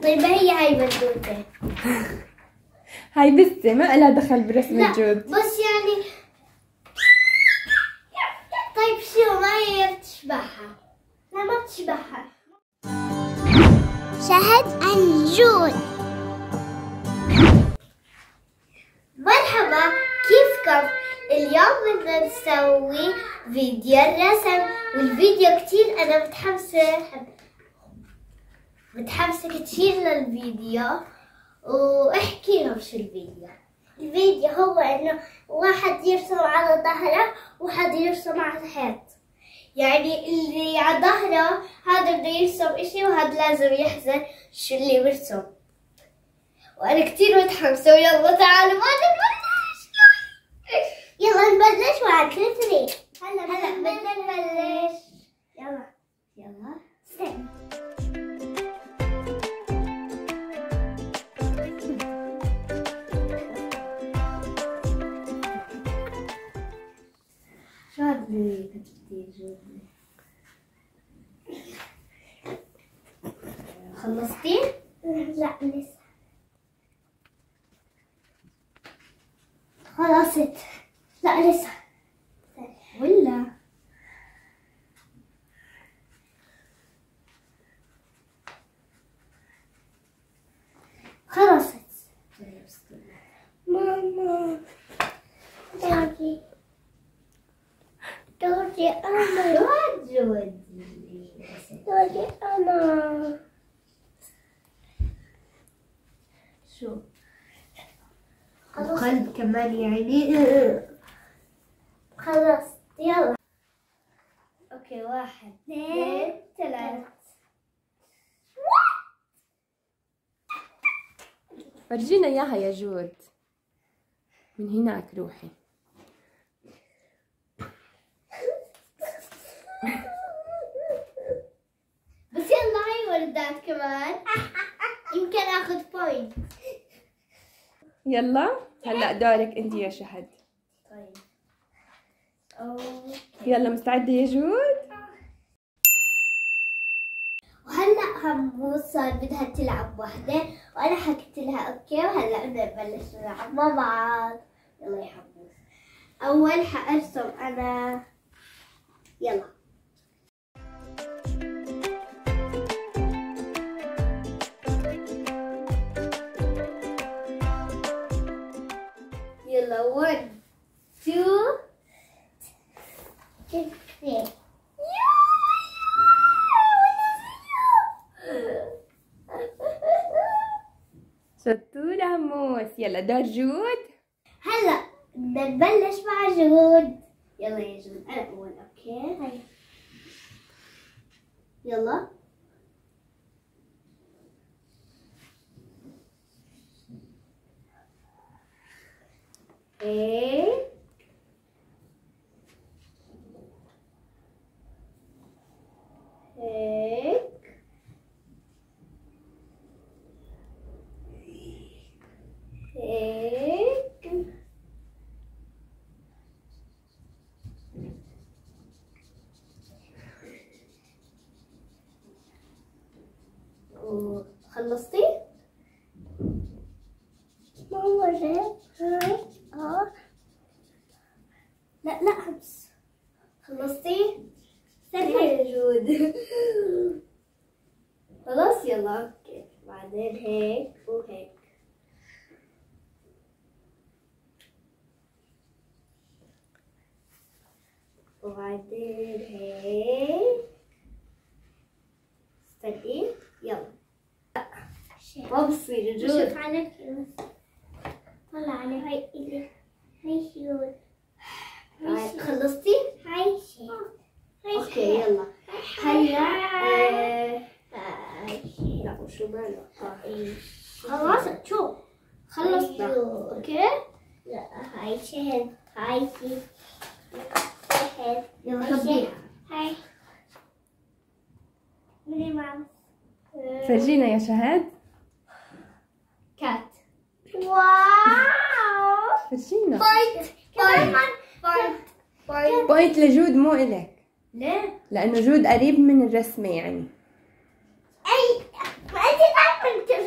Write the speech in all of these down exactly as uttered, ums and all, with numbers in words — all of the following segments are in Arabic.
طيب هي هاي بندوته. هاي بسة ما لها دخل برسم الجود. بس يعني طيب شو ما هي بتشبهها؟ لا ما بتشبهها. شهد الجود. مرحبا، كيفكم؟ اليوم بدنا نسوي فيديو الرسم، والفيديو كتير انا متحمسة متحمسة كتير للفيديو. واحكي لهم شو الفيديو. الفيديو هو انه واحد يرسم على ظهره وواحد يرسم على الحيط، يعني اللي على ظهره هذا بده يرسم اشي وهذا لازم يحزر شو اللي برسم. وانا كتير متحمسة، ويلا تعالوا ما نبلش. يلا نبلش واحد اثنين ثلاثة. هلا هلا بدنا نبلش. يلا يلا استنى. شو هاد اللي كتبتيه جودي؟ خلصتي؟ لا لسه. خلصت. لا لسه. ولا خلصت. ماما دوري دوري انا. شو جودي؟ دوري انا. شو قلب كمان يعني. خلاص يلا. اوكي واحد اثنين ثلاث. فرجينا اياها يا جود. من هناك روحي. بس يلا هاي وردات كمان. يمكن اخذ بوينت. يلا هلا دورك انت يا شهد. طيب أوكي. يلا مستعدة يا جود؟ وهلا هم صار بدها تلعب وحدة وانا حكيت لها اوكي، وهلا بدنا نبلش نلعب مع بعض. يلا يا حموس. اول حارسم انا. يلا يلا واحد اثنين ثلاثة. شطورة هموس. يلا دور جود. هلا بدنا نبلش مع جود. يلا يا جود انا اول. اوكي هاي يلا. هيك هيك هيك خلصتي؟ ماما هيك هاي اه لا لا حبس. خلصتي؟ استني يا جود. خلاص يلا اوكي. بعدين هيك وهيك. وبعدين هيك. استني يلا. ما بصير جود. شوف عليك بس. طلع علي هاي إلي. هاي جود. خلصتي؟ هاي شي. اوكي يلا. هلا لا وشو ماله. خلاص شو خلصنا. اوكي لا هاي شهد. هاي شي شهد. يلا خبيها. هاي مني مام. فرجينا يا شهد. كات. واو. فرجينا. بوينت بوينت بوينت بوينت. بوينت لجود مو إلك. ليه؟ لأنه جود قريب من الرسمة يعني. اي ما انت تعرفي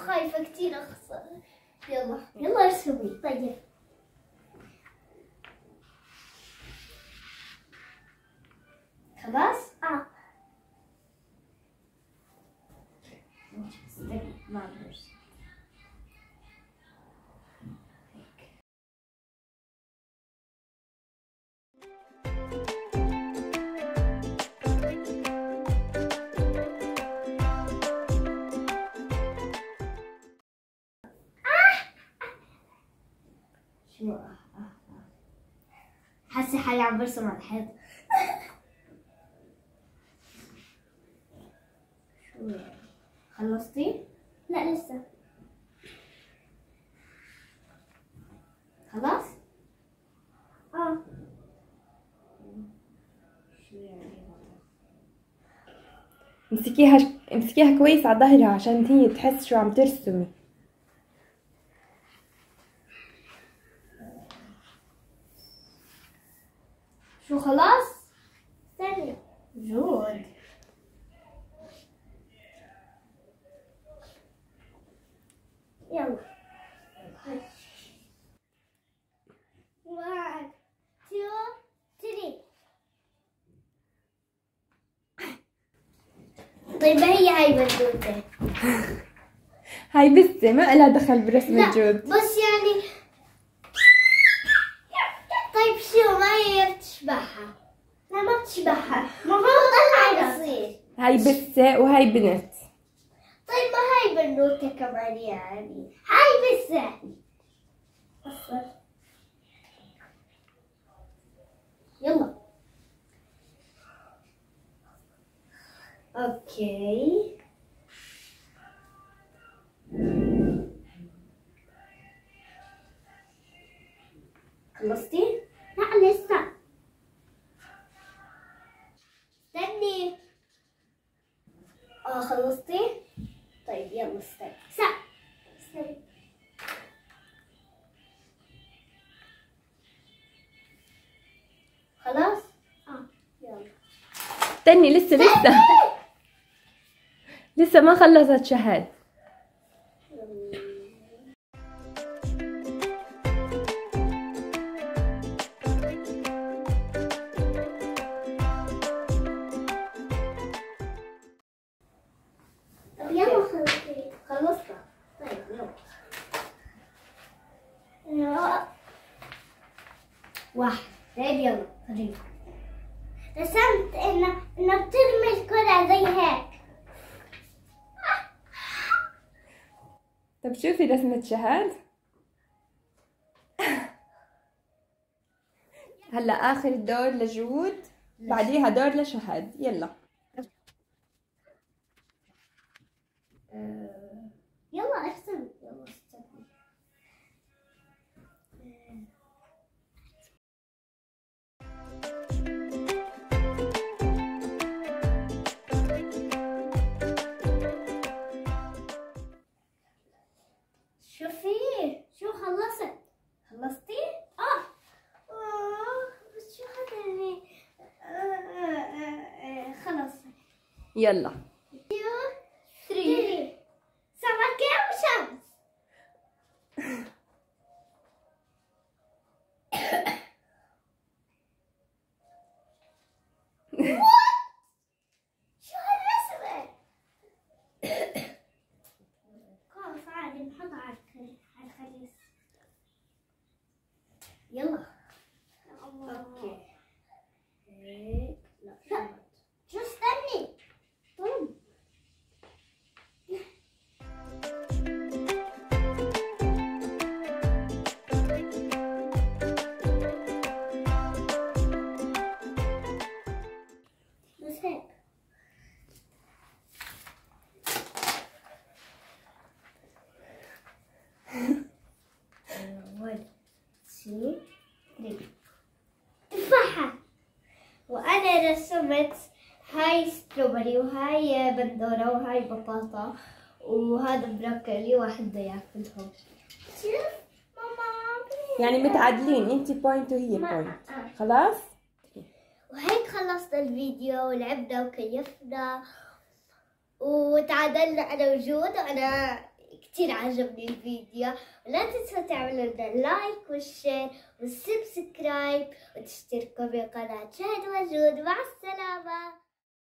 خايفة كتير اخسر. يلا يلا ارسمي. طيب خلاص؟ اه استني ما برسم. شو اه اه اه حاسة حالي عم برسم على الحيط. شو خلصتي؟ لا لسه. خلاص؟ اه شو يعني؟ امسكيها امسكيها كويس على ظهرها عشان هي تحس شو عم ترسمي. شو خلاص؟ استني جود. يلا واحد تو ثري. طيب هي هاي بندوتة. هاي بسة ما لها دخل برسم الجود. بس يعني طيب شو ما هي بتشبهها؟ لا ما بتشبهها. المفروض طلع يصير. هاي بسة وهاي بنت. طيب ما هاي بنوتة كمان يعني. هاي بسة. يلا اوكي. خلصتي؟ لا لسه. استني. اه خلصتي؟ طيب يلا استني. سا استني. خلاص؟ اه يلا. استني لسه لسه لسه ما خلصت شهد. طب يلا خلصتي. خلصنا. طيب يلا. واحد. طيب يلا خلينا. رسمت انه انه بترمي الكرة زي هيك. طب شوفي رسمة شهد. هلا اخر دور لجود بعديها دور لشهد. يلا أه... يلا ارسم. يلا استني. شوفي شو خلصت. خلصتي؟ اه اه بس شو هذا اللي خلص. يلا ثري. سمكة وشمس. شو هالرسمة؟ خلاص عادي نحطها على الخليج. يلا اوكي هيك. لا لا شو استني. طب بس هيك. واحد اثنين ثلاثة. تفاحة. وأنا رسمت هاي ستروبري وهاي بندورة وهاي بطاطا وهذا بروكلي واحد بده ياكلهم. شوف ماما يعني متعادلين، انتي بوينت وهي بوينت. خلاص وهيك خلصنا الفيديو ولعبنا وكيفنا وتعادلنا انا وجود. وانا كتير عجبني الفيديو، ولا تنسوا تعملوا لنا اللايك والشير والسبسكرايب وتشتركوا بالقناة شهد وجود. مع السلامة.